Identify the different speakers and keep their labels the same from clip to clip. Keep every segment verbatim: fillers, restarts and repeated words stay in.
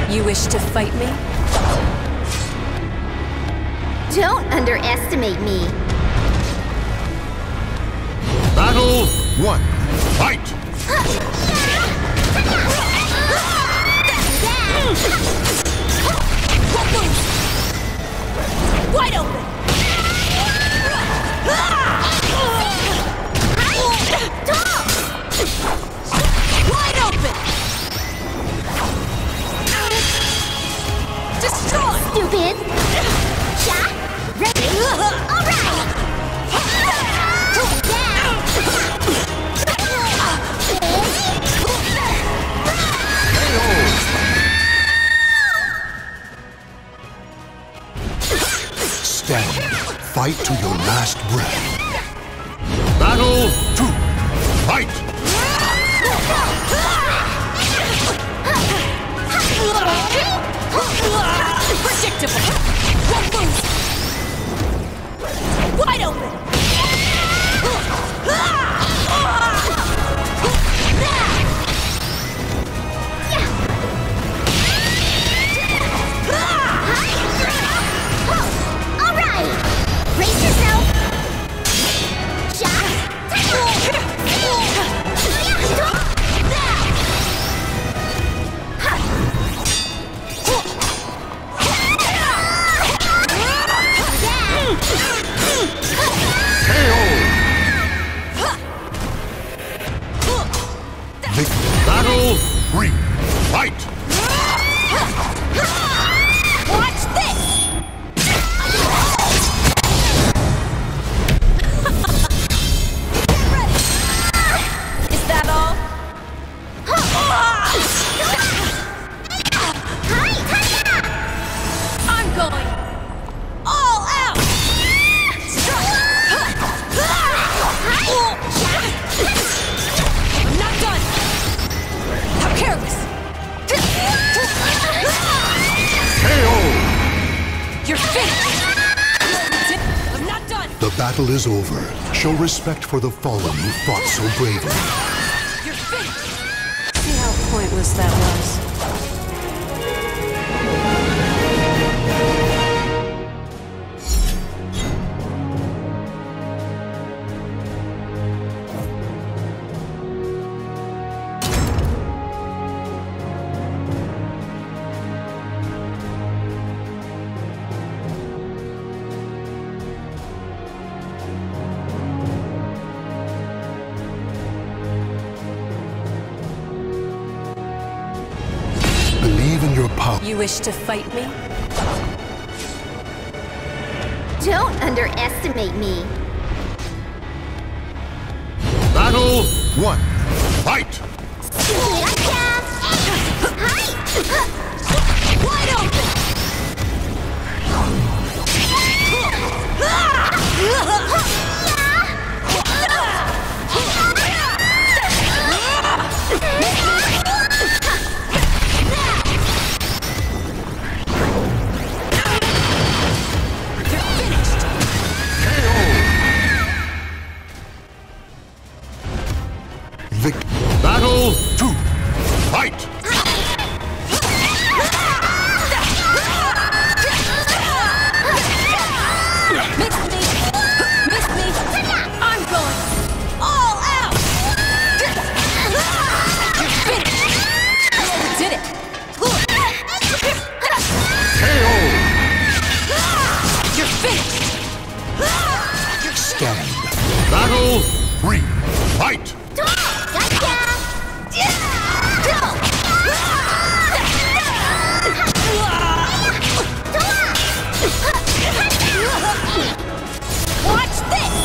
Speaker 1: You wish to fight me?
Speaker 2: Don't underestimate me.
Speaker 3: Battle one. Fight!
Speaker 1: Wide open! Wide open! Destroy!
Speaker 2: Stupid! Yeah? Ready? Alright!
Speaker 3: Stand. Fight to your last breath. Battle two. Fight!
Speaker 1: Predictable! One move! Wide open!
Speaker 2: Alright! Brace yourself!
Speaker 3: Battle three. Fight!
Speaker 1: Watch this! Get ready! Is that all? I'm going all out! I'm not done! How careless!
Speaker 3: K O!
Speaker 1: You're finished! I'm not done!
Speaker 3: The battle is over. Show respect for the fallen who fought so bravely.
Speaker 1: You're finished! See how pointless that was.
Speaker 3: Believe in your power.
Speaker 1: You wish to fight me?
Speaker 2: Don't underestimate me.
Speaker 3: Battle one. Fight!
Speaker 1: Wide open!
Speaker 3: Vic. Battle two. Fight!
Speaker 1: Miss me! Miss me! I'm going all out! You're finished! We did it!
Speaker 3: K O!
Speaker 1: You're finished!
Speaker 3: Stand. Battle three. Fight!
Speaker 1: Watch this!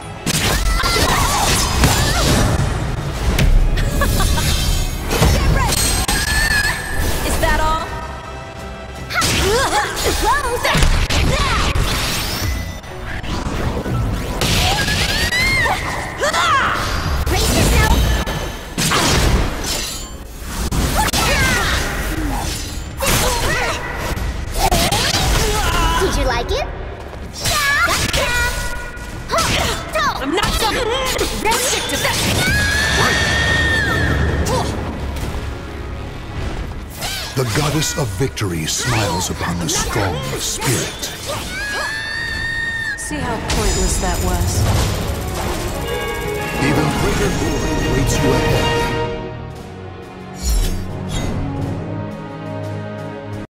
Speaker 1: Get ready! Is that all?
Speaker 2: Brace yourself! Did you like it?
Speaker 1: I'm not done! Stick to that!
Speaker 3: The goddess of victory smiles upon the strong of spirit.
Speaker 1: See how pointless that was.
Speaker 3: Even greater glory awaits you ahead.